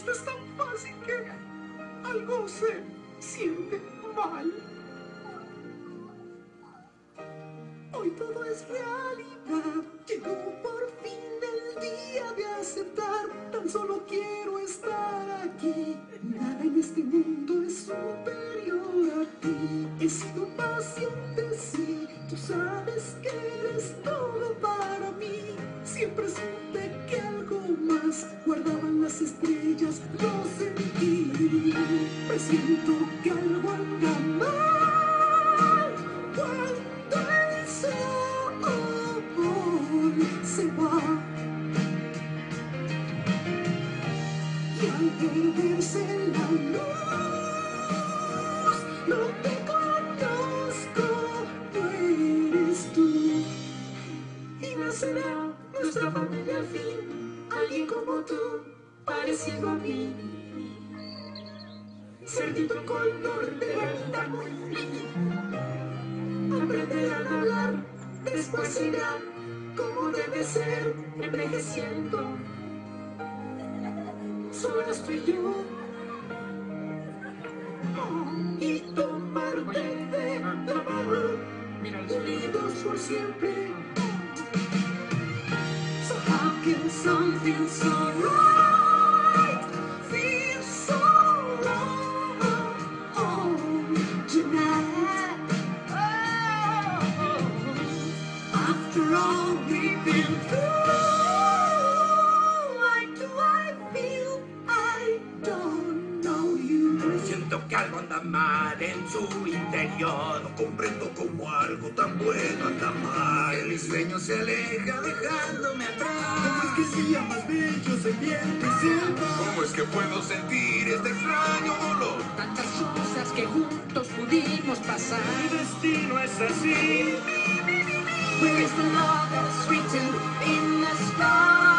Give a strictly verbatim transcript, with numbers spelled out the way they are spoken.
Esto es tan fácil que algo se siente mal. Hoy todo es realidad. Llegó por fin el día de aceptar. Tan solo quiero estar aquí. Nada en este mundo es superior a ti. He sido paciente, sí. Tú sabes que eres todo para mí. Siempre supe que algo más guardaban las estrellas. Lo sentí. Presiento que algo anda mal. Cuando el sol se va y al perderse la luz, no te conozco, no eres tú. Y nacerá nuestra familia al fin, alguien como tú, parecido a mí. Cerdito en color de verdad muy feliz. Aprenderán a hablar, después irán como debe ser, envejeciendo. Solo estoy yo. Oh, y tomarte de la mano, unidos por siempre. So how can something so right feel so wrong tonight? Oh, after all we've been through, why do I feel I don't know you? Siento que algo anda mal en su interior. No comprendo cómo algo tan bueno anda mal. Que mi sueño se aleja dejándome atrás. ¿Cómo es que el día más bello se vierte y se va? ¿Cómo es que puedo sentir este extraño dolor? Tantas cosas que juntos pudimos pasar. Mi destino es así. Where is the love that's written in the stars?